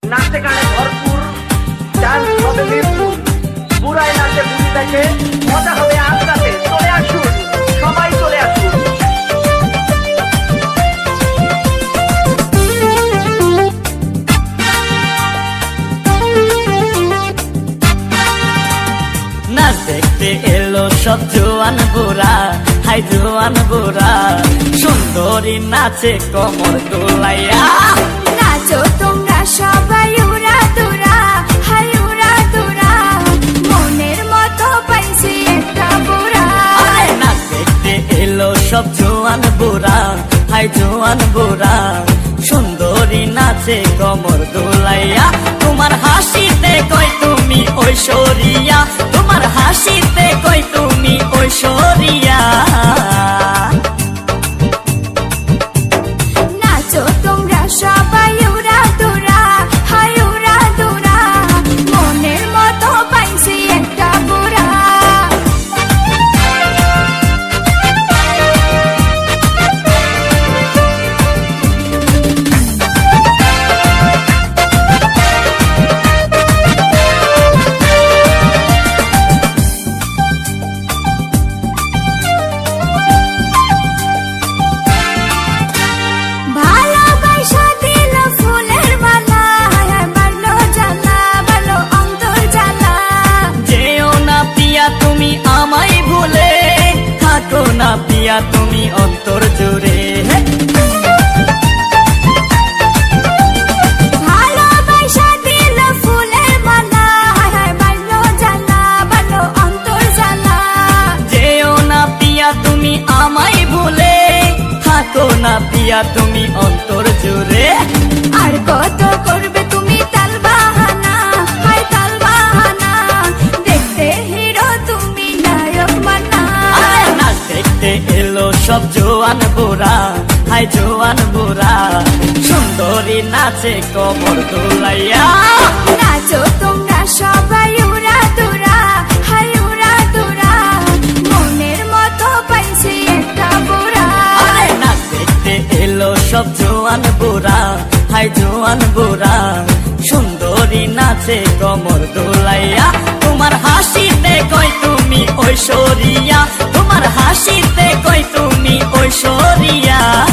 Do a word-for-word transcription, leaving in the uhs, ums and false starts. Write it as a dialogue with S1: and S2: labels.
S1: নাচে গানে ভরপুর, ডান্স হবে নির্ভুল, বুড়ায় নাচে বুড়ি দেখে, মজা হবে আজ রাতে। চলে আসুন, সবাই চলে আসুন।
S2: নাচ দেখতে এলো সব জোয়ান বুড়া, হাই জোয়ান বুড়া, সুন্দরী নাচে কোমর দোলাইয়া।
S3: নাচো তোমরা সবাই উড়া দুরা, হাই উড়া দুরা, মনের মতো পাইছি একটা বুড়া।
S2: নাচ দেখতে এলো সব জোয়ান বুড়া, হাই জোয়ান বুড়া, সুন্দরী নাচে কোমর দোলাইয়া। তোমার হাসিতে কই তুমি ঐশ্বরিয়া, তোমার হাসিতে কই তুমি ঐশ্বরিয়া।
S3: নাচো তোমরা সবাই উড়া দুরা, হাই উড়া দুরা, মনের মতো পাইছি একটা বুড়া।
S2: না পিয়া তুমি অন্তর জুড়ে,
S3: ভালোবাসা দিল ফুলের মালা, বাড়লো জ্বালা, বাড়লো অন্তর জ্বালা।
S2: যেও না পিয়া তুমি আমায় ভুলে, থাকো না পিয়া তুমি অন্তর জুড়ে।
S3: আর কত করবে তুমি তাল বাহানা, হাই তাল বাহানা, দেখতে হিরো তুমি নায়ক মানা।
S2: নাচ দেখতে এলো সব জোয়ান বুড়া, হাই জোয়ান বুড়া, সুন্দরী নাচে কোমর দোলাইয়া।
S3: নাচো তোমরা সবাই উড়া দুরা, হাই উড়া দুরা, মনের মতো পাইছি একটা বুড়া।
S2: নাচ দেখতে এলো সব জোয়ান বুড়া, হাই জোয়ান বুড়া, সুন্দরী নাচে কোমর দোলাইয়া। তোমার হাসিতে কই তুমি ঐশ্বরিয়া, তোমার হাসিতে কই তুমি ঐশ্বরিয়া।